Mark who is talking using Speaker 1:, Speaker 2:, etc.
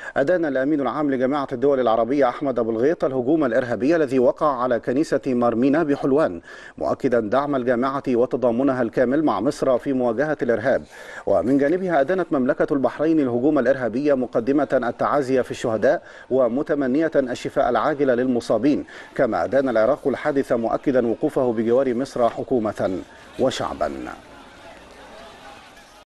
Speaker 1: أدان الأمين العام لجامعة الدول العربية أحمد أبو الغيط الهجوم الإرهابي الذي وقع على كنيسة مرمينا بحلوان، مؤكدا دعم الجامعة وتضامنها الكامل مع مصر في مواجهة الإرهاب. ومن جانبها أدانت مملكة البحرين الهجوم الإرهابي مقدمة التعازي في الشهداء ومتمنية الشفاء العاجل للمصابين، كما أدان العراق الحادث مؤكدا وقوفه بجوار مصر حكومة وشعبا.